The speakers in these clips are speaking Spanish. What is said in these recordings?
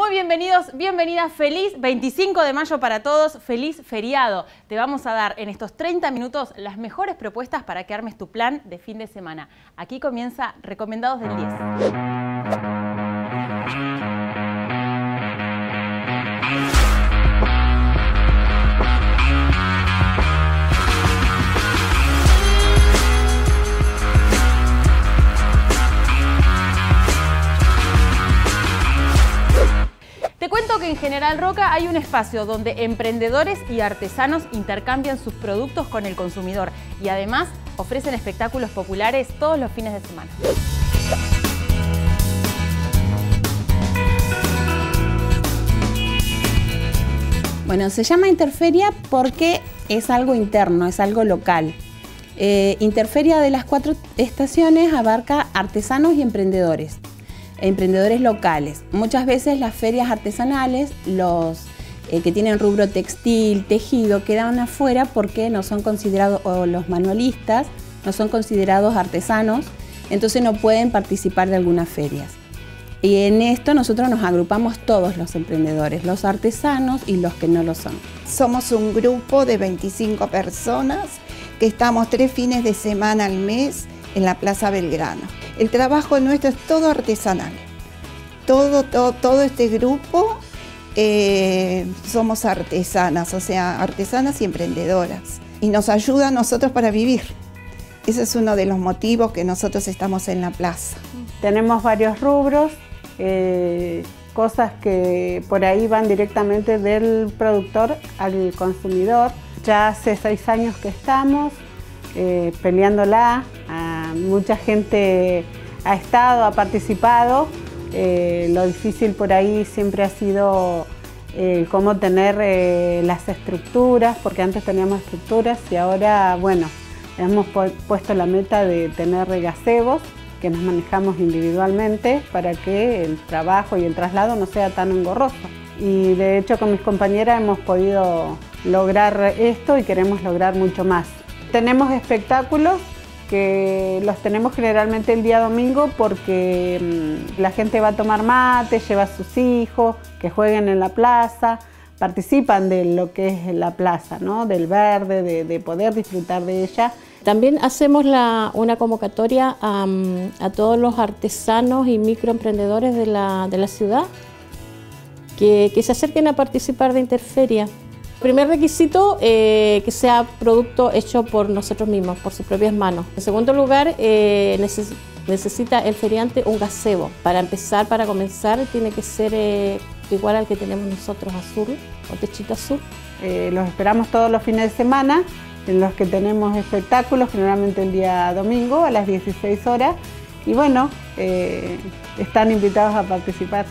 Muy bienvenidos, bienvenidas, feliz 25 de mayo para todos, feliz feriado. Te vamos a dar en estos 30 minutos las mejores propuestas para que armes tu plan de fin de semana. Aquí comienza Recomendados del 10. Te cuento que en General Roca hay un espacio donde emprendedores y artesanos intercambian sus productos con el consumidor y además ofrecen espectáculos populares todos los fines de semana. Bueno, se llama Interferia porque es algo interno, es algo local. Interferia de las 4 estaciones abarca artesanos y emprendedores locales. Muchas veces las ferias artesanales, los que tienen rubro textil, tejido, quedan afuera porque no son considerados, o los manualistas no son considerados artesanos, entonces no pueden participar de algunas ferias. Y en esto nosotros nos agrupamos todos los emprendedores, los artesanos y los que no lo son. Somos un grupo de 25 personas que estamos 3 fines de semana al mes en la Plaza Belgrano. El trabajo nuestro es todo artesanal. Todo este grupo somos artesanas, o sea, artesanas y emprendedoras. Y nos ayuda a nosotros para vivir. Ese es uno de los motivos que nosotros estamos en la plaza. Tenemos varios rubros, cosas que por ahí van directamente del productor al consumidor. Ya hace 6 años que estamos peleándola. Mucha gente ha estado, ha participado. Lo difícil por ahí siempre ha sido cómo tener las estructuras, porque antes teníamos estructuras y ahora, bueno, hemos puesto la meta de tener gazebos que nos manejamos individualmente para que el trabajo y el traslado no sea tan engorroso. Y de hecho con mis compañeras hemos podido lograr esto y queremos lograr mucho más. Tenemos espectáculos que los tenemos generalmente el día domingo porque la gente va a tomar mate, lleva a sus hijos, que jueguen en la plaza, participan de lo que es la plaza, ¿no? Del verde, de poder disfrutar de ella. También hacemos una convocatoria a todos los artesanos y microemprendedores de la ciudad que se acerquen a participar de Interferia. Primer requisito, que sea producto hecho por nosotros mismos, por sus propias manos. En segundo lugar, necesita el feriante un gazebo. Para comenzar, tiene que ser igual al que tenemos nosotros, azul o techito azul. Los esperamos todos los fines de semana, en los que tenemos espectáculos, generalmente el día domingo a las 16 horas. Y bueno, están invitados a participar.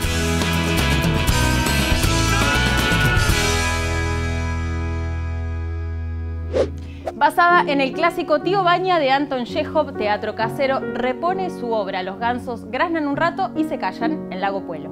Basada en el clásico Tío Baña de Anton Chekhov, Teatro Casero repone su obra. Los gansos graznan un rato y se callan en Lago Puelo.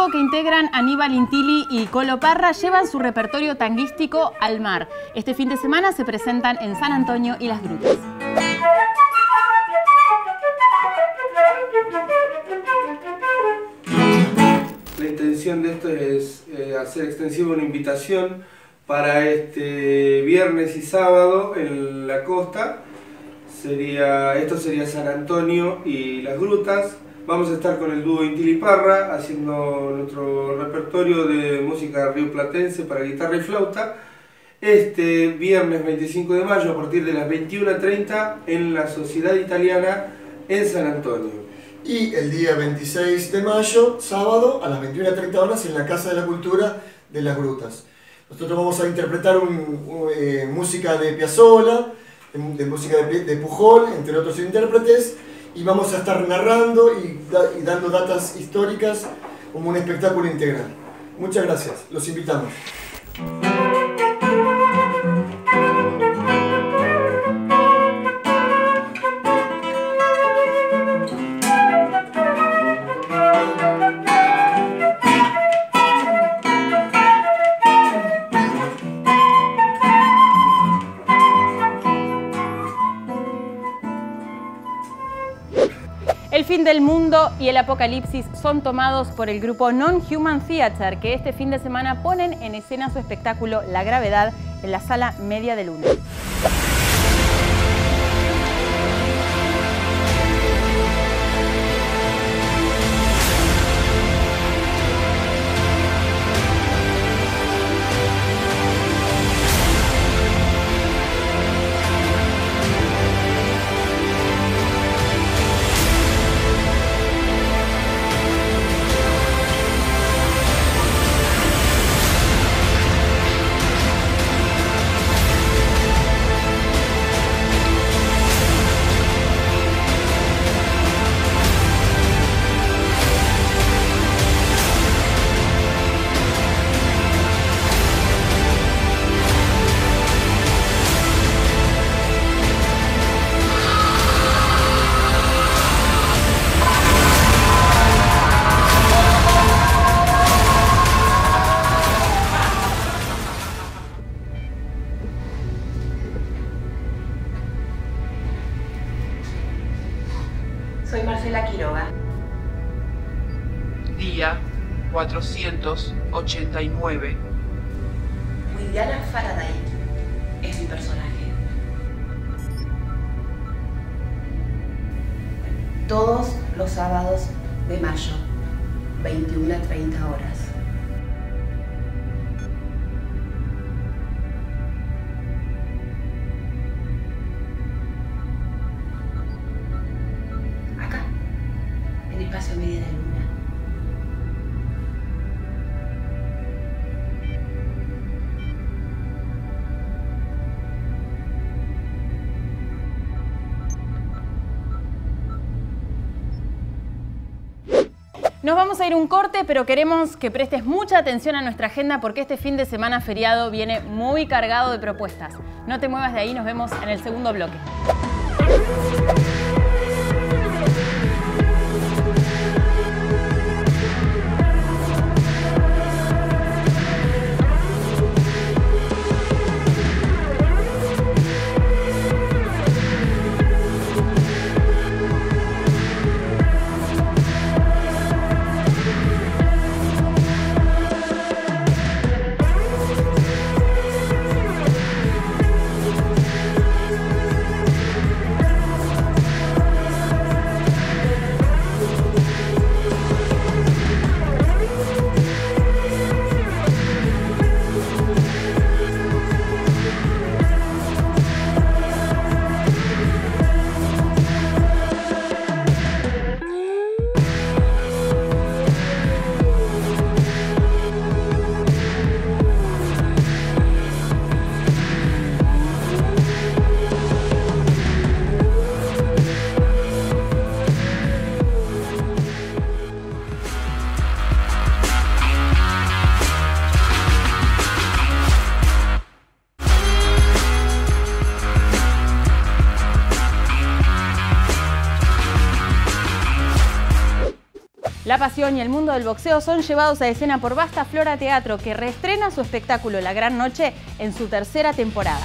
dúo que integran Aníbal Intili y Colo Parra llevan su repertorio tanguístico al mar. Este fin de semana se presentan en San Antonio y Las Grutas. La intención de esto es hacer extensiva una invitación para este viernes y sábado en la costa. Esto sería San Antonio y Las Grutas. Vamos a estar con el dúo Intili Parra haciendo nuestro repertorio de música rioplatense para guitarra y flauta. Este viernes 25 de mayo a partir de las 21:30 en la Sociedad Italiana en San Antonio. Y el día 26 de mayo, sábado, a las 21:30 horas en la Casa de la Cultura de Las Grutas. Nosotros vamos a interpretar música de Piazzolla, de música de Pujol, entre otros intérpretes, y vamos a estar narrando y dando datas históricas como un espectáculo integral. Muchas gracias, los invitamos. El fin del mundo y el apocalipsis son tomados por el grupo Non-Human Theater, que este fin de semana ponen en escena su espectáculo La Gravedad en la Sala Media de Luna. Soy Marcela Quiroga. Día 489. Williana Faraday es mi personaje. Todos los sábados de mayo, 21:30 horas. Acá, en Espacio Media de Luna. Nos vamos a ir un corte, pero queremos que prestes mucha atención a nuestra agenda porque este fin de semana feriado viene muy cargado de propuestas. No te muevas de ahí, nos vemos en el segundo bloque. La pasión y el mundo del boxeo son llevados a escena por Basta Flora Teatro, que reestrena su espectáculo La Gran Noche en su tercera temporada.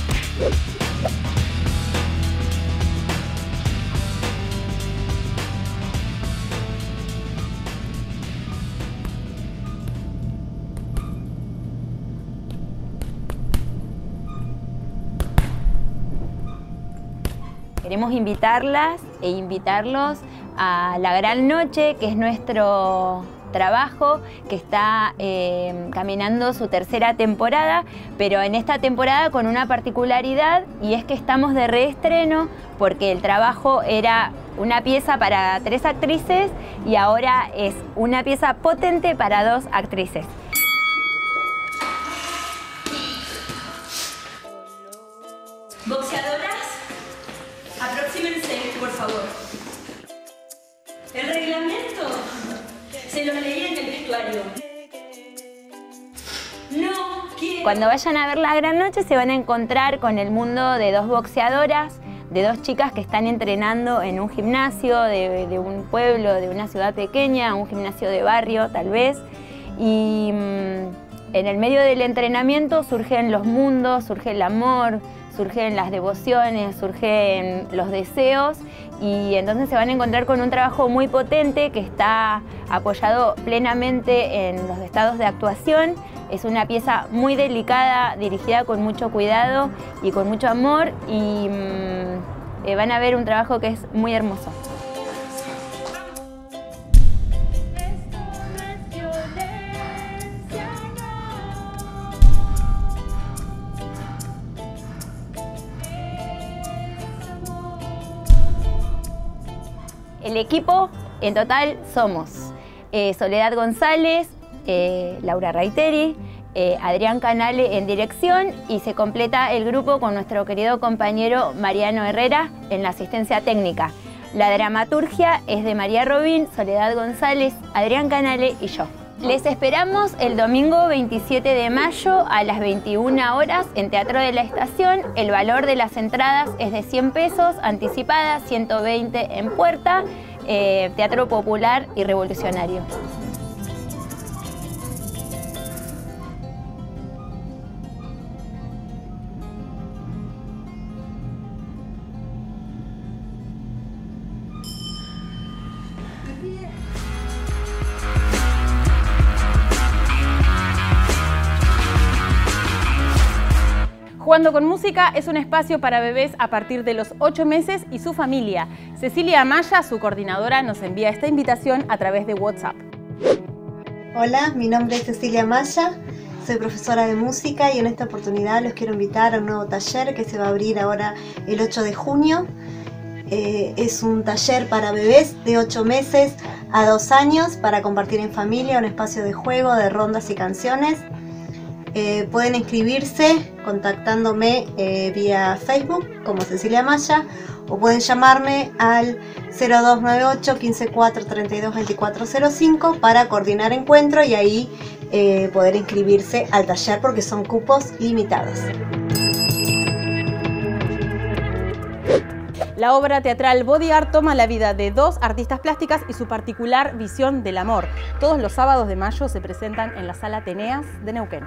Queremos invitarlas e invitarlos a La Gran Noche, que es nuestro trabajo, que está caminando su tercera temporada, pero en esta temporada con una particularidad, y es que estamos de reestreno porque el trabajo era una pieza para 3 actrices y ahora es una pieza potente para 2 actrices. Boxeadoras, aproxímense, por favor. El reglamento se lo leí en el vestuario. No quiero... Cuando vayan a ver La Gran Noche se van a encontrar con el mundo de 2 boxeadoras, de 2 chicas que están entrenando en un gimnasio de un pueblo, de una ciudad pequeña, un gimnasio de barrio tal vez. Y en el medio del entrenamiento surgen los mundos, surge el amor, surgen las devociones, surgen los deseos, y entonces se van a encontrar con un trabajo muy potente que está apoyado plenamente en los estados de actuación. Es una pieza muy delicada, dirigida con mucho cuidado y con mucho amor, y van a ver un trabajo que es muy hermoso. El equipo en total somos Soledad González, Laura Reiteri, Adrián Canale en dirección, y se completa el grupo con nuestro querido compañero Mariano Herrera en la asistencia técnica. La dramaturgia es de María Robín, Soledad González, Adrián Canale y yo. Les esperamos el domingo 27 de mayo a las 21 horas en Teatro de la Estación. El valor de las entradas es de 100 pesos, anticipadas, 120 en puerta. Teatro popular y revolucionario. Jugando con Música es un espacio para bebés a partir de los 8 meses y su familia. Cecilia Amaya, su coordinadora, nos envía esta invitación a través de WhatsApp. Hola, mi nombre es Cecilia Amaya, soy profesora de música y en esta oportunidad los quiero invitar a un nuevo taller que se va a abrir ahora el 8 de junio. Es un taller para bebés de 8 meses a 2 años para compartir en familia, un espacio de juego, de rondas y canciones. Pueden inscribirse contactándome vía Facebook como Cecilia Amaya, o pueden llamarme al 0298 154 32 2405 para coordinar encuentro y ahí poder inscribirse al taller porque son cupos limitados. La obra teatral Body Art toma la vida de 2 artistas plásticas y su particular visión del amor. Todos los sábados de mayo se presentan en la Sala Teneas de Neuquén.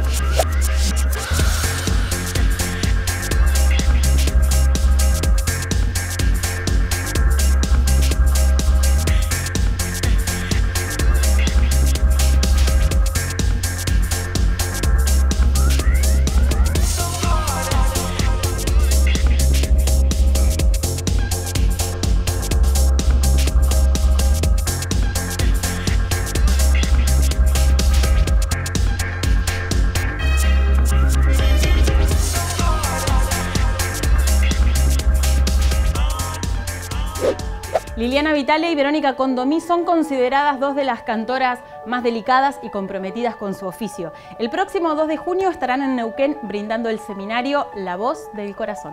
Liliana Vitale y Verónica Condomí son consideradas 2 de las cantoras más delicadas y comprometidas con su oficio. El próximo 2 de junio estarán en Neuquén brindando el seminario La Voz del Corazón.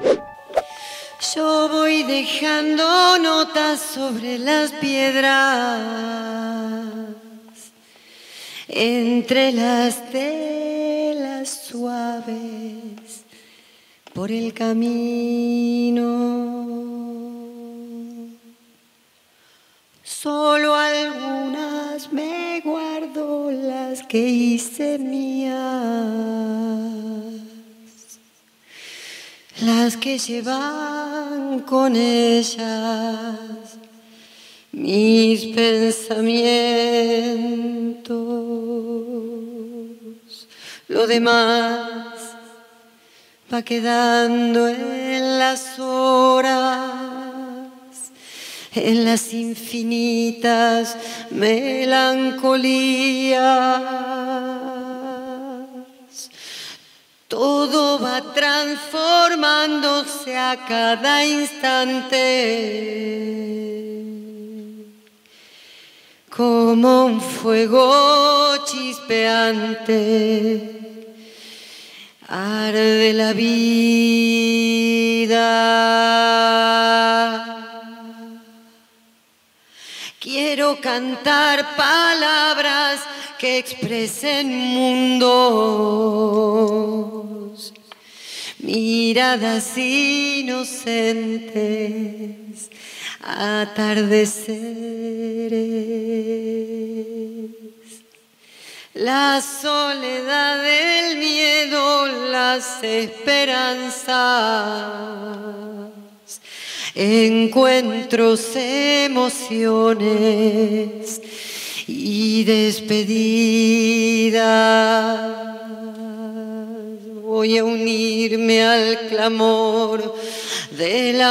Yo voy dejando notas sobre las piedras, entre las telas suaves, por el camino. Solo algo mías, las que llevan con ellas mis pensamientos. Lo demás va quedando en las horas, en las infinitas melancolías. Todo va transformándose a cada instante, como un fuego chispeante. Arde la vida. Quiero cantar palabras que expresen mundos, miradas inocentes, atardeceres. La soledad del miedo, las esperanzas, encuentros, emociones y despedidas. Voy a unirme al clamor de la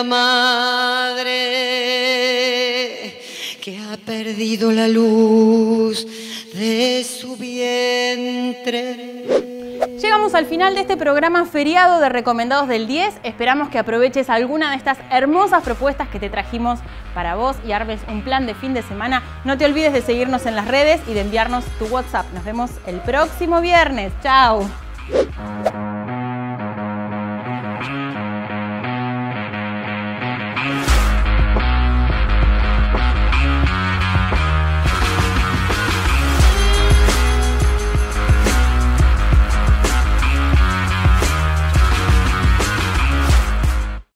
madre que ha perdido la luz de su vientre. Llegamos al final de este programa feriado de Recomendados del 10. Esperamos que aproveches alguna de estas hermosas propuestas que te trajimos para vos y armes un plan de fin de semana. No te olvides de seguirnos en las redes y de enviarnos tu WhatsApp. Nos vemos el próximo viernes. ¡Chao!